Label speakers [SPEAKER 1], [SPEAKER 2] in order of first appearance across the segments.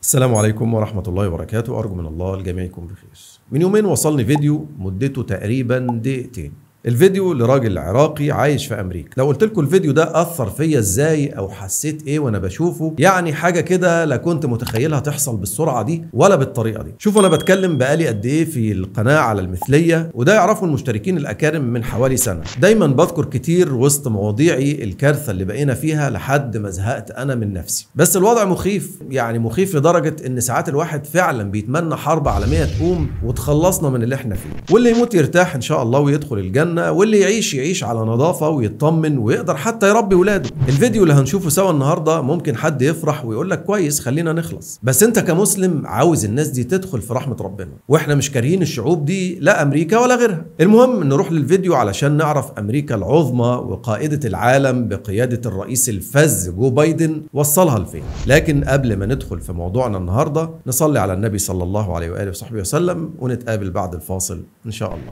[SPEAKER 1] السلام عليكم ورحمة الله وبركاته. أرجو من الله الجميع يكون بخير. من يومين وصلني فيديو مدته تقريبا دقيقتين. الفيديو لراجل عراقي عايش في امريكا. لو قلت لكم الفيديو ده اثر فيا ازاي او حسيت ايه وانا بشوفه، يعني حاجه كده لا كنت متخيلها تحصل بالسرعه دي ولا بالطريقه دي. شوفوا انا بتكلم بقالي قد ايه في القناه على المثليه، وده يعرفه المشتركين الاكارم من حوالي سنه. دايما بذكر كتير وسط مواضيعي الكارثه اللي بقينا فيها لحد ما زهقت انا من نفسي. بس الوضع مخيف، يعني مخيف لدرجه ان ساعات الواحد فعلا بيتمنى حرب عالميه تقوم وتخلصنا من اللي احنا فيه، واللي يموت يرتاح ان شاء الله ويدخل الجنه، واللي يعيش على نظافة ويطمن ويقدر حتى يربي ولاده. الفيديو اللي هنشوفه سوا النهاردة ممكن حد يفرح ويقول لك كويس خلينا نخلص، بس انت كمسلم عاوز الناس دي تدخل في رحمة ربنا، واحنا مش كارهين الشعوب دي لا امريكا ولا غيرها. المهم نروح للفيديو علشان نعرف امريكا العظمى وقائدة العالم بقيادة الرئيس الفذ جو بايدن وصلها لفين. لكن قبل ما ندخل في موضوعنا النهاردة نصلي على النبي صلى الله عليه وآله وصحبه وسلم، ونتقابل بعد الفاصل ان شاء الله.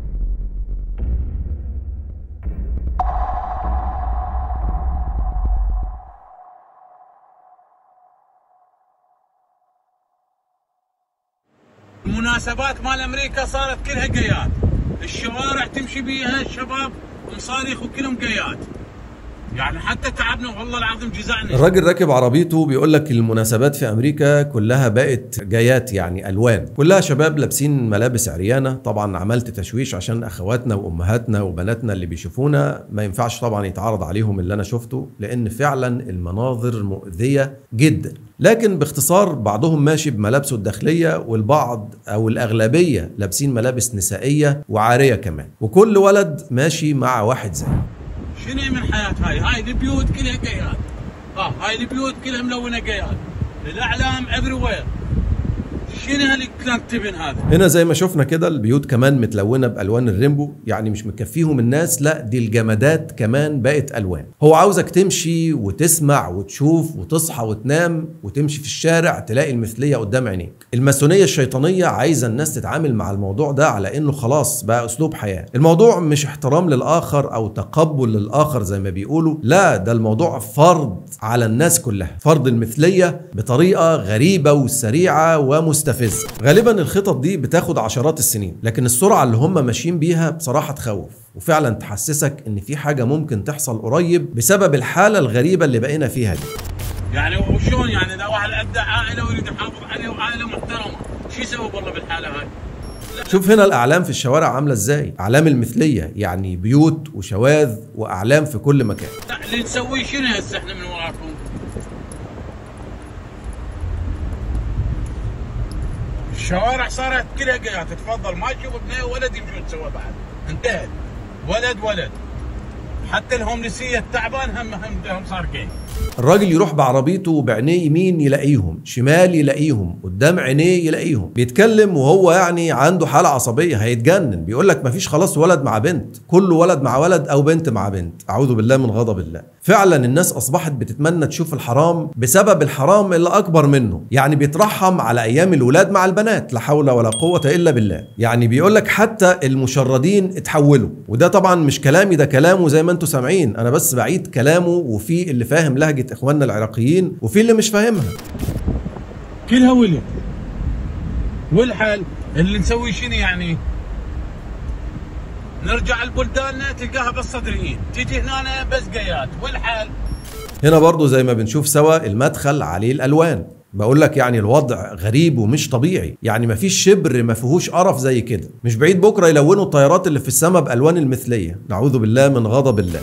[SPEAKER 2] المناسبات مال امريكا صارت كلها قياد، الشوارع تمشي بيها الشباب مصاريخ وكلهم قياد، يعني حتى تعبنا والله العظيم جزعنا.
[SPEAKER 1] الراجل راكب عربيته بيقول لك المناسبات في امريكا كلها بقت جايات، يعني الوان، كلها شباب لابسين ملابس عريانه. طبعا عملت تشويش عشان اخواتنا وامهاتنا وبناتنا اللي بيشوفونا ما ينفعش طبعا يتعرض عليهم اللي انا شفته، لان فعلا المناظر مؤذيه جدا. لكن باختصار بعضهم ماشي بملابسه الداخليه، والبعض او الاغلبيه لابسين ملابس نسائيه وعاريه كمان، وكل ولد ماشي مع واحد زيه.
[SPEAKER 2] شنو من حياة هاي البيوت كلها قياد، هاي البيوت كلها ملونه قياد، الاعلام افري وير. شنو هالكلانتبن هذا؟
[SPEAKER 1] هنا زي ما شفنا كده البيوت كمان متلونه بالوان الريمبو، يعني مش مكفيهم الناس، لا دي الجمادات كمان بقت الوان. هو عاوزك تمشي وتسمع وتشوف وتصحى وتنام وتمشي في الشارع تلاقي المثليه قدام عينيك. الماسونيه الشيطانيه عايزه الناس تتعامل مع الموضوع ده على انه خلاص بقى اسلوب حياه. الموضوع مش احترام للاخر او تقبل للاخر زي ما بيقولوا، لا ده الموضوع فرض على الناس كلها، فرض المثليه بطريقه غريبه وسريعه ومستفزه. غالبا الخطط دي بتاخد عشرات السنين، لكن السرعه اللي هم ماشيين بيها بصراحه تخوف، وفعلا تحسسك ان في حاجه ممكن تحصل قريب بسبب الحاله الغريبه اللي بقينا فيها دي.
[SPEAKER 2] يعني وشون يعني اذا واحد عنده عائله ويريد يحافظ عليها وعائله محترمه، شو يسوي والله بالحاله هاي؟
[SPEAKER 1] شوف هنا الاعلام في الشوارع عامله ازاي، اعلام المثليه، يعني بيوت وشواذ واعلام في كل مكان.
[SPEAKER 2] اللي نسويه شنو هسه احنا من وراكم؟ الشوارع صارت كلها قياد، تفضل ما تشوف بنيه ولد يمشون سوا بعد، انتهت. ولد حتى الهوملسيه التعبان هم صار قيد.
[SPEAKER 1] الراجل يروح بعربيته وبعينيه يمين يلاقيهم، شمال يلاقيهم، قدام عينيه يلاقيهم، بيتكلم وهو يعني عنده حاله عصبيه هيتجنن. بيقول لك مفيش خلاص ولد مع بنت، كله ولد مع ولد او بنت مع بنت. اعوذ بالله من غضب الله. فعلا الناس اصبحت بتتمنى تشوف الحرام بسبب الحرام اللي اكبر منه، يعني بيترحم على ايام الولاد مع البنات، لا حول ولا قوه الا بالله. يعني بيقول لك حتى المشردين اتحولوا، وده طبعا مش كلامي، ده كلامه زي ما انتم سامعين، انا بس بعيد كلامه، وفي اللي فاهم لهجه اخواننا العراقيين وفي اللي مش فاهمها.
[SPEAKER 2] كلها ولد. والحل اللي نسوي شنو يعني؟ نرجع لبلداننا تلقاها بس صدريين، تيجي هنا بس قياد. والحل
[SPEAKER 1] هنا برضو زي ما بنشوف سوا المدخل عليه الالوان. بقول لك يعني الوضع غريب ومش طبيعي، يعني مفيش شبر ما فيهوش قرف زي كده. مش بعيد بكره يلونوا الطيارات اللي في السماء بالوان المثليه، نعوذ بالله من غضب الله.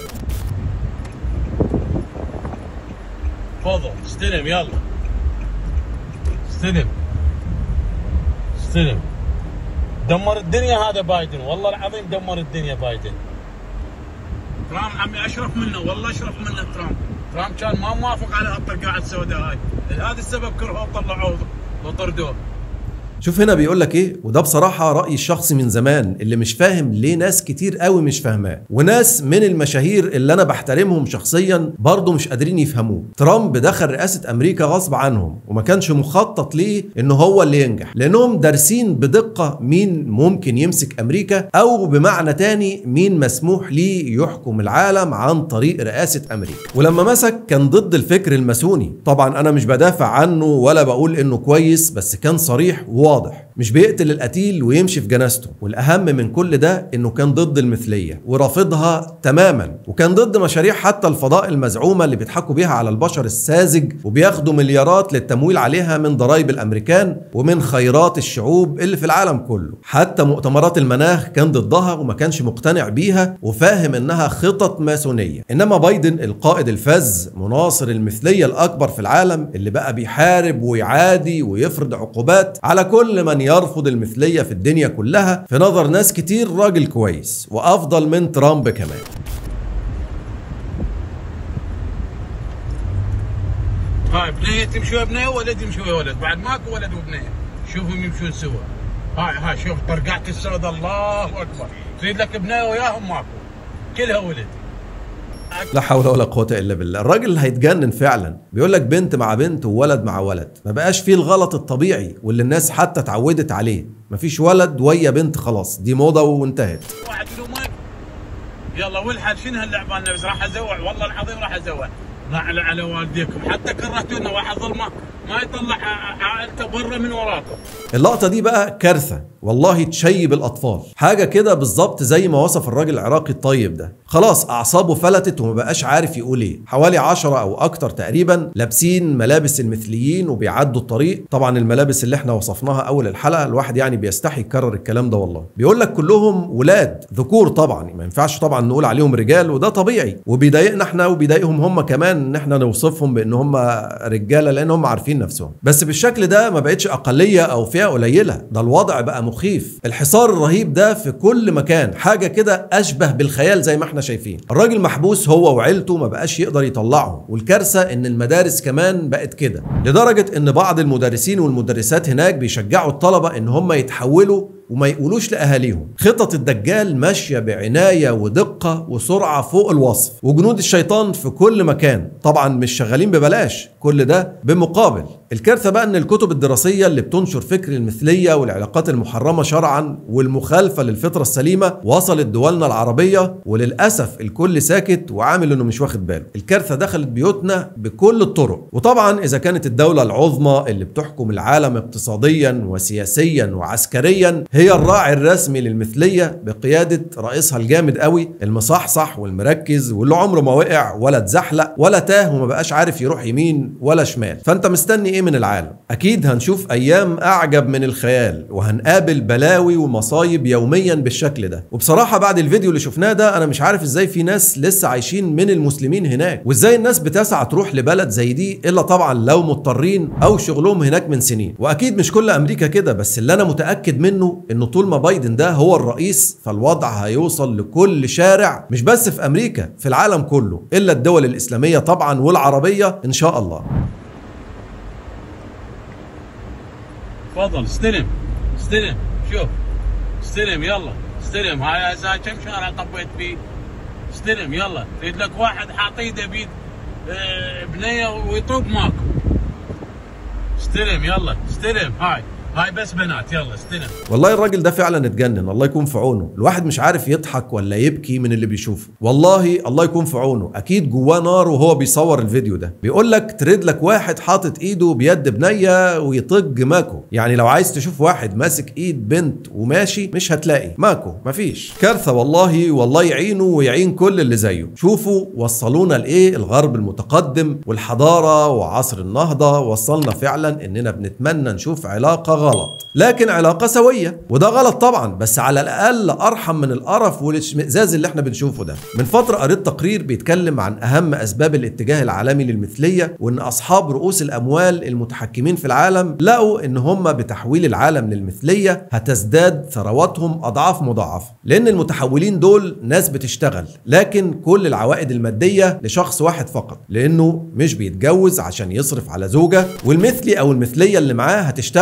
[SPEAKER 2] تفضل استلم، يلا استلم. دمر الدنيا هذا بايدن، والله العظيم دمر الدنيا بايدن. ترامب عمي اشرف منه، والله اشرف منه ترامب كان ما موافق على هالطرقعه السوداء هاي، هذا السبب كرهوه وطلعوه وطردوه.
[SPEAKER 1] شوف هنا بيقول لك ايه، وده بصراحه رايي الشخصي من زمان اللي مش فاهم ليه ناس كتير قوي مش فاهماه، وناس من المشاهير اللي انا بحترمهم شخصيا برضه مش قادرين يفهموه. ترامب دخل رئاسه امريكا غصب عنهم، وما كانش مخطط ليه انه هو اللي ينجح، لانهم دارسين بدقه مين ممكن يمسك امريكا، او بمعنى تاني مين مسموح ليه يحكم العالم عن طريق رئاسه امريكا. ولما مسك كان ضد الفكر الماسوني، طبعا انا مش بدافع عنه ولا بقول انه كويس، بس كان صريح وواضح، مش بيقتل القتيل ويمشي في جنازته. والاهم من كل ده انه كان ضد المثليه ورافضها تماما، وكان ضد مشاريع حتى الفضاء المزعومه اللي بيضحكوا بيها على البشر الساذج، وبياخدوا مليارات للتمويل عليها من ضرائب الامريكان ومن خيرات الشعوب اللي في العالم كله. حتى مؤتمرات المناخ كان ضدها وما كانش مقتنع بيها وفاهم انها خطط ماسونيه. انما بايدن القائد الفذ مناصر المثليه الاكبر في العالم، اللي بقى بيحارب ويعادي ويفرض عقوبات على كل من يرفض المثليه في الدنيا كلها. في نظر ناس كتير راجل كويس وافضل من ترامب كمان.
[SPEAKER 2] هاي بنيه تمشي ويا بنيه، ولد يمشي ويا ولد، بعد ماكو ولد وبنيه، شوفهم يمشون سوا. هاي شوف طرقعة السود، الله اكبر، تريد لك بنيه وياهم ماكو، كلها ولد.
[SPEAKER 1] لا حول ولا قوة الا بالله. الراجل هيتجنن فعلا. بيقول لك بنت مع بنت وولد مع ولد، ما بقاش فيه الغلط الطبيعي واللي الناس حتى اتعودت عليه. مفيش ولد ويا بنت، خلاص دي موضة وانتهت.
[SPEAKER 2] واحد يلومك يلا ولحد شنو هاللعبة، انا بس راح ازوع، والله العظيم راح ازوع. نعل على والديكم، حتى كرهتونا، واحد ظلمه ما يطلع عائلته برا من وراكم.
[SPEAKER 1] اللقطة دي بقى كارثة والله، تشيب الأطفال. حاجة كده بالظبط زي ما وصف الراجل العراقي الطيب ده. خلاص أعصابه فلتت وما بقاش عارف يقول إيه. حوالي 10 أو أكتر تقريبا لابسين ملابس المثليين وبيعدوا الطريق. طبعا الملابس اللي احنا وصفناها أول الحلقة، الواحد يعني بيستحي يكرر الكلام ده والله. بيقول لك كلهم ولاد ذكور، طبعا ما ينفعش طبعا نقول عليهم رجال، وده طبيعي، وبيضايقنا احنا وبيضايقهم هم كمان ان احنا نوصفهم بان هم رجاله، لان هم عارفين نفسهم. بس بالشكل ده ما بقتش اقليه او فئه قليله، ده الوضع بقى مخيف. الحصار الرهيب ده في كل مكان، حاجه كده اشبه بالخيال زي ما احنا شايفين. الراجل محبوس هو وعيلته، ما بقاش يقدر يطلعهم. والكارثه ان المدارس كمان بقت كده، لدرجه ان بعض المدرسين والمدرسات هناك بيشجعوا الطلبه ان هم يتحولوا وما يقولوش لأهاليهم. خطط الدجال ماشية بعناية ودقة وسرعة فوق الوصف، وجنود الشيطان في كل مكان. طبعا مش شغالين ببلاش، كل ده بمقابل. الكارثة بقى ان الكتب الدراسية اللي بتنشر فكر المثلية والعلاقات المحرمة شرعا والمخالفة للفطرة السليمة وصلت دولنا العربية، وللأسف الكل ساكت وعامل انه مش واخد باله. الكارثة دخلت بيوتنا بكل الطرق. وطبعا اذا كانت الدولة العظمى اللي بتحكم العالم اقتصاديا وسياسيا وعسكريا هي الراعي الرسمي للمثلية بقيادة رئيسها الجامد قوي المصحصح والمركز واللي عمره ما وقع ولا اتزحلق ولا تاه وما بقاش عارف يروح يمين ولا شمال، فانت مستني ايه من العالم؟ اكيد هنشوف ايام اعجب من الخيال، وهنقابل بلاوي ومصايب يوميا بالشكل ده. وبصراحة بعد الفيديو اللي شفناه ده انا مش عارف ازاي في ناس لسه عايشين من المسلمين هناك، وازاي الناس بتسعى تروح لبلد زي دي الا طبعا لو مضطرين او شغلهم هناك من سنين. واكيد مش كل امريكا كده، بس اللي انا متأكد منه انه طول ما بايدن ده هو الرئيس فالوضع هيوصل لكل شارع، مش بس في امريكا، في العالم كله، الا الدول الاسلامية طبعا والعربية ان شاء الله.
[SPEAKER 2] تفضل استلم استلم، شوف استلم يلا استلم. هاي كم شارع طبيت فيه؟ استلم يلا. تريد لك واحد حاط ايده بيد بنيه ويطوب ماكو. استلم يلا استلم. هاي بس بنات، يلا استلم.
[SPEAKER 1] والله الراجل ده فعلا اتجنن، الله يكون في عونه. الواحد مش عارف يضحك ولا يبكي من اللي بيشوفه. والله الله يكون في عونه، اكيد جواه نار وهو بيصور الفيديو ده. بيقول لك تريد لك واحد حاطط ايده بيد بنيه ويطج ماكو. يعني لو عايز تشوف واحد ماسك ايد بنت وماشي مش هتلاقي، ماكو مفيش. كارثه والله، والله يعينه ويعين كل اللي زيه. شوفوا وصلونا لايه الغرب المتقدم والحضاره وعصر النهضه. وصلنا فعلا اننا بنتمنى نشوف علاقه غلط، لكن علاقة سوية، وده غلط طبعا، بس على الأقل أرحم من القرف والاشمئزاز اللي احنا بنشوفه ده. من فترة قريت تقرير بيتكلم عن أهم أسباب الاتجاه العالمي للمثلية، وإن أصحاب رؤوس الأموال المتحكمين في العالم لقوا إن هم بتحويل العالم للمثلية هتزداد ثرواتهم أضعاف مضاعفة، لأن المتحولين دول ناس بتشتغل، لكن كل العوائد المادية لشخص واحد فقط، لأنه مش بيتجوز عشان يصرف على زوجة، والمثلي أو المثلية اللي معاه هتشتغل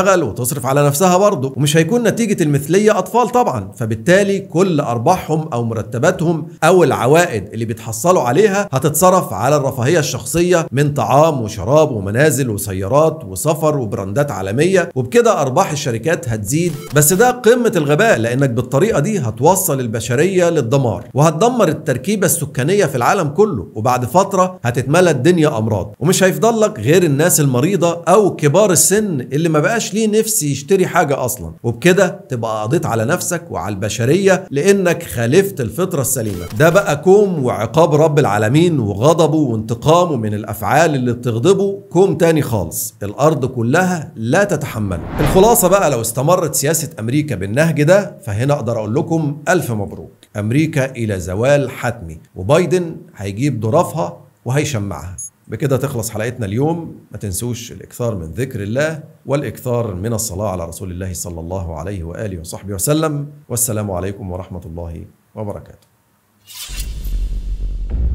[SPEAKER 1] هتصرف على نفسها برضه، ومش هيكون نتيجة المثلية أطفال طبعا، فبالتالي كل أرباحهم أو مرتباتهم أو العوائد اللي بيتحصلوا عليها هتتصرف على الرفاهية الشخصية من طعام وشراب ومنازل وسيارات وسفر وبراندات عالمية، وبكده أرباح الشركات هتزيد. بس ده قمة الغباء، لأنك بالطريقة دي هتوصل البشرية للدمار وهتدمر التركيبة السكانية في العالم كله، وبعد فترة هتتملى الدنيا أمراض، ومش هيفضل لك غير الناس المريضة أو كبار السن اللي ما بقاش ليه نفس يشتري حاجة أصلا، وبكده تبقى قضيت على نفسك وعلى البشرية لأنك خالفت الفطرة السليمة. ده بقى كوم وعقاب رب العالمين وغضبه وانتقامه من الأفعال اللي بتغضبه، كوم تاني خالص الأرض كلها لا تتحمله. الخلاصة بقى، لو استمرت سياسة أمريكا بالنهج ده فهنا أقدر أقول لكم ألف مبروك، أمريكا إلى زوال حتمي، وبايدن هيجيب ظرافها وهيشمعها. بكده تخلص حلقتنا اليوم. ما تنسوش الإكثار من ذكر الله والإكثار من الصلاة على رسول الله صلى الله عليه وآله وصحبه وسلم، والسلام عليكم ورحمة الله وبركاته.